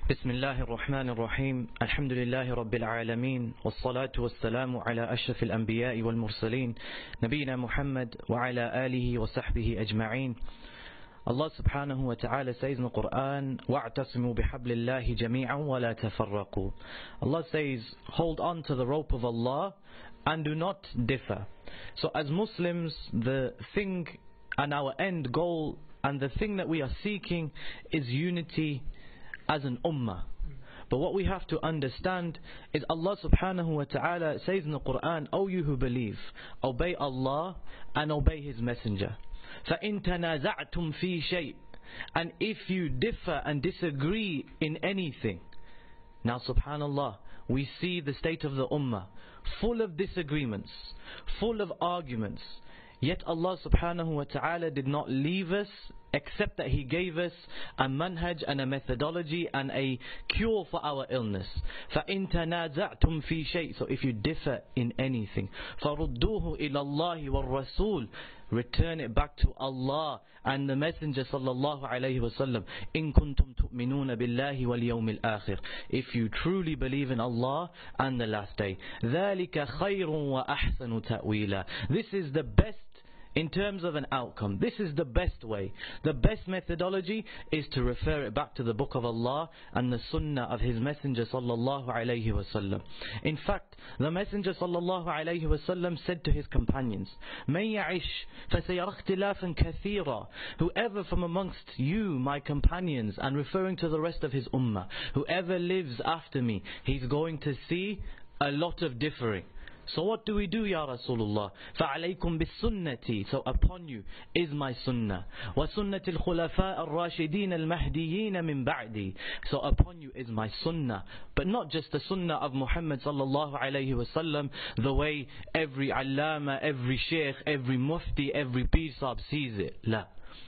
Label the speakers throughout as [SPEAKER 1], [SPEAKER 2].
[SPEAKER 1] بسم الله الرحمن الرحيم الحمد لله رب العالمين والصلاة والسلام على أشرف الأنبياء والمرسلين نبينا محمد وعلى آله وصحبه أجمعين. Allah subhanahu wa ta'ala says in the Quran, وَاعْتَصِمُوا بِحَبْلِ اللَّهِ جَمِيعًا وَلَا تَفَرَّقُوا. Allah says, hold on to the rope of Allah and do not differ. So as Muslims, the thing and our end goal and the thing that we are seeking is unity as an ummah. But what we have to understand is Allah subhanahu wa ta'ala says in the Quran, O you who believe, obey Allah and obey His Messenger. فَإِن تَنَازَعْتُمْ فِي شَيْءٍ. And if you differ and disagree in anything. Now subhanallah, we see the state of the ummah, full of disagreements, full of arguments. Yet Allah subhanahu wa ta'ala did not leave us except that He gave us a manhaj and a methodology and a cure for our illness. فَإِن تَنَازَعْتُمْ فِي شَيْءٍ. So if you differ in anything, فَرُدُّوهُ إِلَى اللَّهِ وَالرَّسُولِ. Return it back to Allah and the Messenger sallallahu alayhi wa sallam. إِن كُنْتُمْ تُؤْمِنُونَ بِاللَّهِ وَالْيَوْمِ الْآخِرِ. If you truly believe in Allah and the last day. ذَلِكَ خَيْرٌ وَأَحْسَنُ تَأْوِيلًا. This is the best in terms of an outcome. This is the best way. The best methodology is to refer it back to the book of Allah and the sunnah of His Messenger sallallahu alayhi wa sallam. In fact, the Messenger sallallahu alayhi wa sallam said to his companions, مَنْ يَعِشْ فَسَيَرَى اخْتِلَافًا كَثِيرًا. Whoever from amongst you, my companions, and referring to the rest of his ummah, whoever lives after me, he's going to see a lot of differing. So what do we do, Ya Rasulullah? فَعَلَيْكُمْ بِالسُنَّةِ. So upon you is my sunnah. وَسُنَّةِ الْخُلَفَاءِ الرَّاشِدِينَ الْمَهْدِيِّينَ مِنْ بَعْدِي. So upon you is my sunnah. But not just the sunnah of Muhammad sallallahu alayhi wa sallam, the way every allama, every sheikh, every mufti, every pir sahib sees it. La.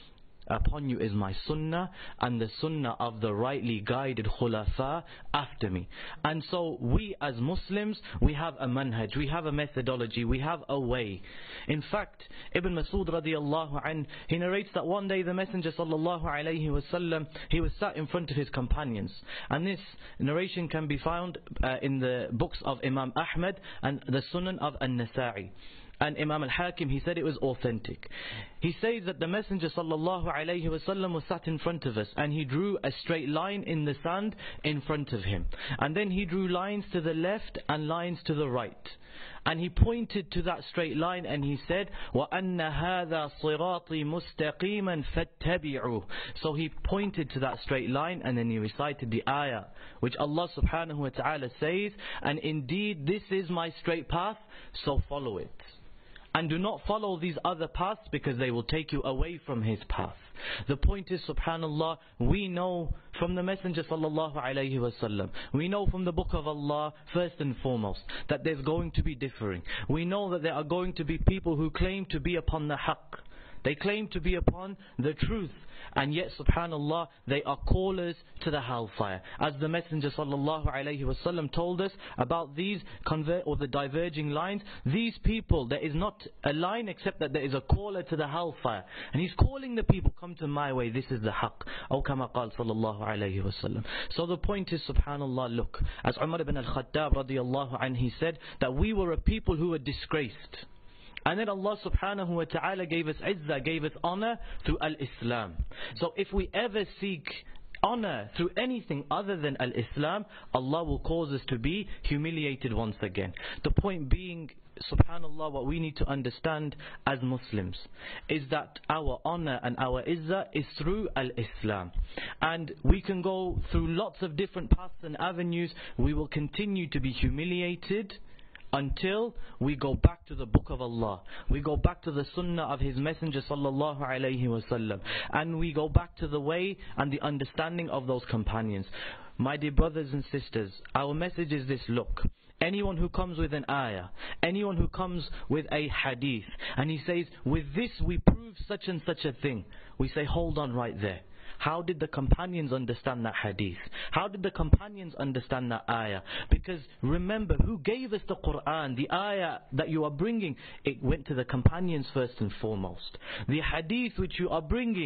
[SPEAKER 1] Upon you is my sunnah and the sunnah of the rightly guided khulafa after me. And so we as Muslims, we have a manhaj, we have a methodology, we have a way. In fact, Ibn Mas'ud radiallahu anh, he narrates that one day the Messenger sallallahu alayhi wasallam, he was sat in front of his companions. And this narration can be found in the books of Imam Ahmad and the Sunan of An-Nasa'i. And Imam al-Hakim, he said it was authentic. He says that the Messenger sallallahu alayhi wasallam was sat in front of us and he drew a straight line in the sand in front of him. And then he drew lines to the left and lines to the right. And he pointed to that straight line and he said, وَأَنَّ هَذَا صِرَاطِي مُسْتَقِيمًا فَاتَّبِعُوهُ. So he pointed to that straight line and then he recited the ayah, which Allah subhanahu wa ta'ala says, and indeed this is my straight path, so follow it. And do not follow these other paths because they will take you away from His path. The point is, subhanallah, we know from the Messenger sallallahu alayhi wasallam, we know from the book of Allah first and foremost that there's going to be differing. We know that there are going to be people who claim to be upon the haqq. They claim to be upon the truth, and yet subhanallah they are callers to the hellfire. As the Messenger sallallahu alayhi wasallam told us about these the diverging lines, these people, there is not a line except that there is a caller to the hellfire, and he's calling the people, come to my way, this is the haqq. Aw kama qala sallallahu alayhi wasallam. So the point is, subhanallah, look, as Umar ibn al-Khattab radiyallahu anhu, he said that we were a people who were disgraced. And then Allah subhanahu wa ta'ala gave us izzah, gave us honor through al-Islam. So if we ever seek honor through anything other than al-Islam, Allah will cause us to be humiliated once again. The point being, subhanallah, what we need to understand as Muslims is that our honor and our izzah is through al-Islam. And we can go through lots of different paths and avenues. We will continue to be humiliated until we go back to the book of Allah, we go back to the sunnah of His Messenger sallallahu alayhi wasallam, and we go back to the way and the understanding of those companions. My dear brothers and sisters, our message is this: look, anyone who comes with an ayah, anyone who comes with a hadith, and he says, with this we prove such and such a thing, we say, hold on right there. How did the companions understand that hadith? How did the companions understand that ayah? Because remember, who gave us the Quran? The ayah that you are bringing, it went to the companions first and foremost. The hadith which you are bringing,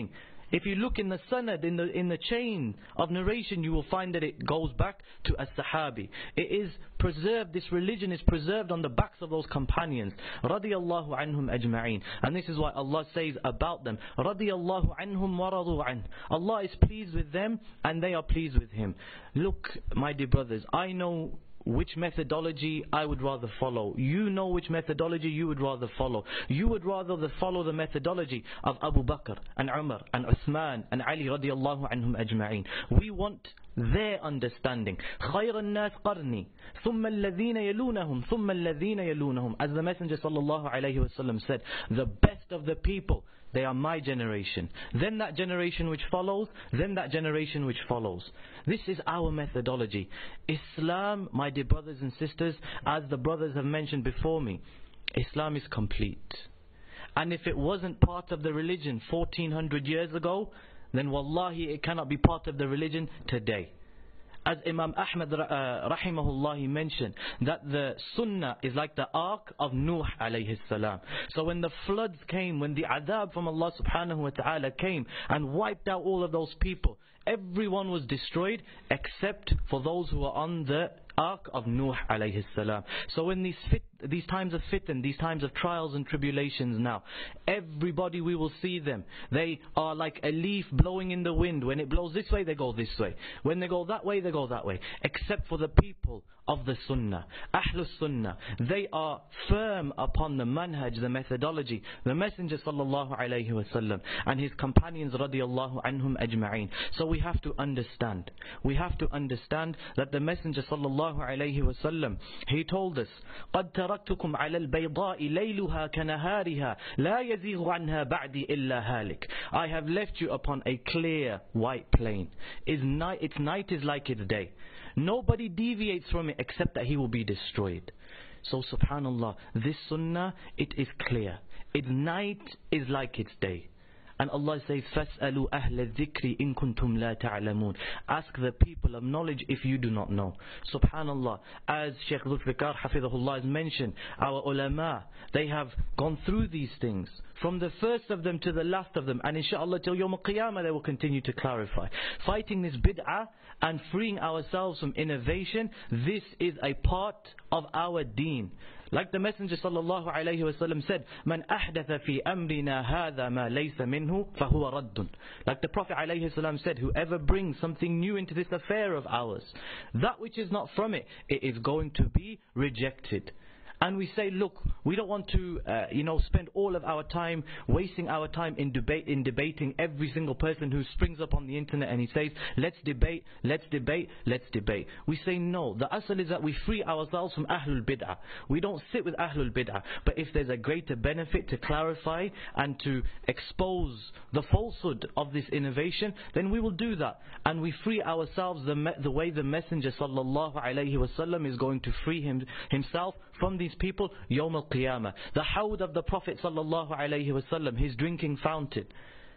[SPEAKER 1] If you look in the sanad, in the chain of narration, you will find that it goes back to as-sahabi. It is preserved, this religion is preserved on the backs of those companions. Radiyallahu anhum ajma'een. And this is why Allah says about them, Radiyallahu anhum wa radu an. Allah is pleased with them and they are pleased with Him. Look, my dear brothers, I know which methodology I would rather follow. You know which methodology you would rather follow. You would rather follow the methodology of Abu Bakr and Umar and Uthman and Ali radiallahu anhum ajma'een. We want their understanding. خَيْرَ النَّاسِ قَرْنِي ثُمَّ الَّذِينَ يَلُونَهُمْ ثُمَّ الَّذِينَ يَلُونَهُم. As the Messenger sallallahu alayhi wa sallam said, the best of the people, they are my generation. Then that generation which follows, then that generation which follows. This is our methodology. Islam, my dear brothers and sisters, as the brothers have mentioned before me, Islam is complete. And if it wasn't part of the religion 1400 years ago, then wallahi it cannot be part of the religion today. As Imam Ahmad rahimahullah he mentioned, that the sunnah is like the ark of Nuh alayhi salam. So when the floods came, when the adab from Allah subhanahu wa ta'ala came and wiped out all of those people, everyone was destroyed except for those who were on the ark of Nuh alayhi salam. So when these times of fitn, these times of trials and tribulations now, everybody we will see them. They are like a leaf blowing in the wind. When it blows this way, they go this way. When they go that way, they go that way. Except for the people of the sunnah, Ahlus Sunnah. They are firm upon the manhaj, the methodology, the Messenger sallallahu alayhi wa sallam and his companions radiyallahu anhum ajma'een. So we have to understand. We have to understand that the Messenger sallallahu alayhi wa sallam, he told us, قَدْ تَرَكْتُكُمْ عَلَى الْبَيْضَاءِ لَيْلُهَا كَنَهَارِهَا لَا يَزِيغُ عَنْهَا بَعْدِ إِلَّا هَالِكَ. I have left you upon a clear white plain. Its night is like its day. Nobody deviates from it except that he will be destroyed. So subhanallah, this sunnah, it is clear. Its night is like its day. And Allah says, فَاسْأَلُوا أَهْلَ الذِّكْرِ إِن كُنْتُمْ لَا تَعْلَمُونَ. Ask the people of knowledge if you do not know. Subhanallah, as Shaykh Zulfikar Hafidhahullah has mentioned, our ulama, they have gone through these things, from the first of them to the last of them, and inshallah till Yawm al-Qiyamah they will continue to clarify. Fighting this bid'ah and freeing ourselves from innovation, this is a part of our deen. Like the Messenger sallallahu alayhi wa sallam said, "Man ahdatha fi amrina hadha ma laysa minhu fahuwa raddun." Like the Prophet alayhi salam said, whoever brings something new into this affair of ours, that which is not from it, it is going to be rejected. And we say, look, we don't want to spend all of our time, wasting our time in debating every single person who springs up on the internet and he says, let's debate, let's debate, let's debate. We say no. The asal is that we free ourselves from Ahlul Bid'ah. We don't sit with Ahlul Bid'ah. But if there's a greater benefit to clarify and to expose the falsehood of this innovation, then we will do that. And we free ourselves the way the Messenger sallallahu alayhi wasallam is going to free himself from these people, Yawm al-Qiyamah. The hawd of the Prophet sallallahu alayhi wasallam, his drinking fountain.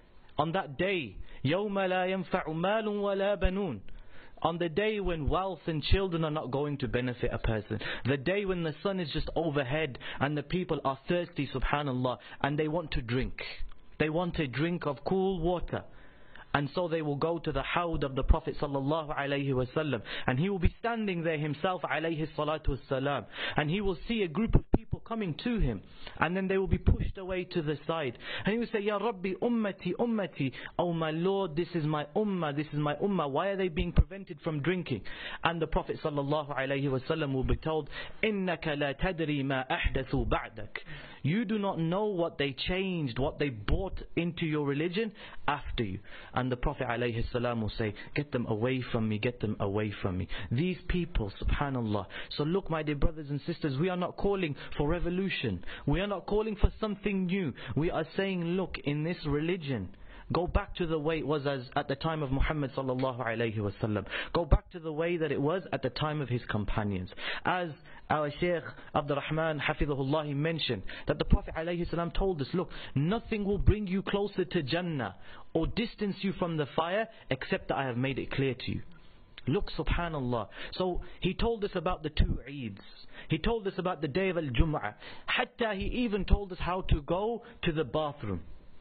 [SPEAKER 1] On that day, يَوْمَ لَا يَنْفَعُ مَالٌ وَلَا بَنُونَ. On the day when wealth and children are not going to benefit a person. The day when the sun is just overhead and the people are thirsty, subhanallah, and they want to drink. They want a drink of cool water. And so they will go to the hawd of the Prophet sallallahu alayhi wasallam, and he will be standing there himself alayhi salatu wassalam, and he will see a group of people coming to him, and then they will be pushed away to the side, and he will say, Ya Rabbi, ummati, ummati, oh my Lord, this is my ummah, this is my ummah, why are they being prevented from drinking? And the Prophet sallallahu alayhi wasallam will be told, innaka la tadri ma ahdathu ba'dak. You do not know what they changed, what they brought into your religion after you. And the Prophet ﷺ will say, get them away from me, get them away from me. These people, subhanallah. So look, my dear brothers and sisters, we are not calling for revolution. We are not calling for something new. We are saying, look, in this religion, go back to the way it was as at the time of Muhammad sallallahu alayhi wasallam. Go back to the way that it was at the time of his companions. As our Shaykh Abdul Rahman Hafidhahullah he mentioned, that the Prophet alayhi salam told us, look, nothing will bring you closer to Jannah or distance you from the fire except that I have made it clear to you. Look, subhanallah. So he told us about the 2 Eids. He told us about the day of Al-Jum'ah. Hatta he even told us how to go to the bathroom.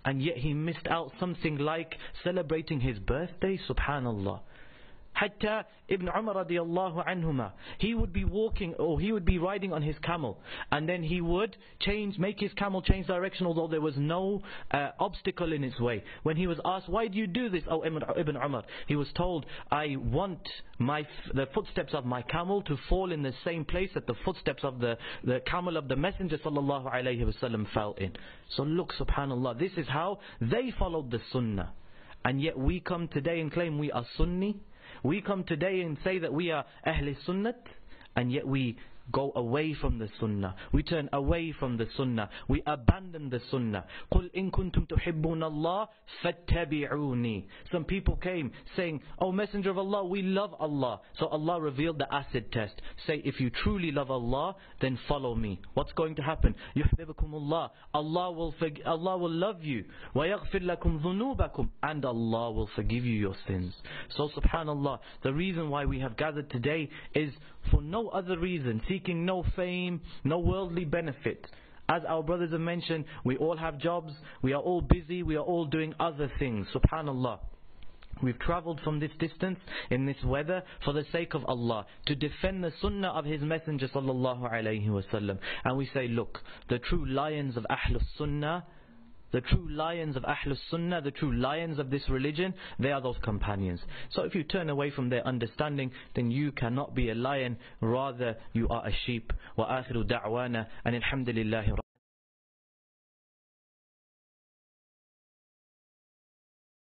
[SPEAKER 1] and yet he missed out something like celebrating his birthday. Subhanallah. Hatta Ibn Umar radiallahu anhuma, he would be walking, or he would be riding on his camel, and then he would make his camel change direction, although there was no obstacle in its way. When he was asked, why do you do this, O Ibn Umar? He was told, I want the footsteps of my camel to fall in the same place that the footsteps of the camel of the Messenger sallallahu alayhi wasallam fell in. So look, subhanallah, this is how they followed the sunnah. And yet we come today and claim we are Sunni. We come today and say that we are Ahl Sunnat, and yet we go away from the Sunnah. We turn away from the Sunnah. We abandon the Sunnah. قُلْ إِن كُنْتُمْ تُحِبُّونَ اللَّهِ فَاتَّبِعُونِي. Some people came saying, "Oh Messenger of Allah, we love Allah." So Allah revealed the acid test. Say, if you truly love Allah, then follow me. What's going to happen? يُحْبِبُكُمُ اللَّهِ. Allah will love you. وَيَغْفِرْ لَكُمْ ذُنُوبَكُمْ. And Allah will forgive you your sins. So subhanallah, the reason why we have gathered today is for no other reason, seeking no fame, no worldly benefit. As our brothers have mentioned, we all have jobs, we are all busy, we are all doing other things. Subhanallah. We've travelled from this distance in this weather for the sake of Allah, to defend the sunnah of His Messenger sallallahu alayhi wasallam. And we say, look, the true lions of Ahlus Sunnah, the true lions of Ahlus Sunnah, the true lions of this religion, they are those companions. So if you turn away from their understanding, then you cannot be a lion, rather you are a sheep. Wa akhiru da'wana and alhamdulillahi.